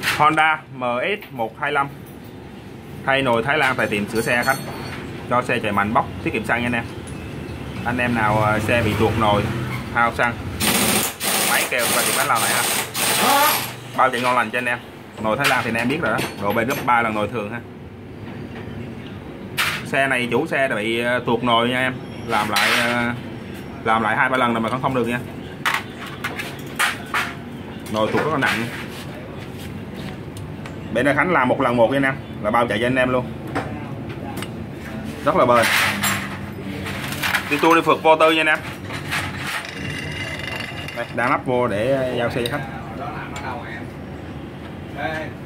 Honda MS125 thay nồi Thái Lan tại tiệm sửa xe khách, cho xe chạy mạnh bốc tiết kiệm xăng nha anh em. Anh em nào xe bị tuột nồi hao xăng, máy kêu qua tiệm Bánh Lao này ha, bao chạy ngon lành cho anh em. Nồi Thái Lan thì anh em biết rồi đó, độ bền gấp 3 lần nồi thường ha. Xe này chủ xe đã bị tuột nồi nha em, làm lại 2-3 lần rồi mà không được nha. Nồi tuột rất là nặng. Bên đây Khánh làm một lần một nha anh em, là bao chạy cho anh em luôn, rất là bền. Đi tour đi phượt vô tư nha anh em. Đây, đang lắp vô để giao xe cho khách.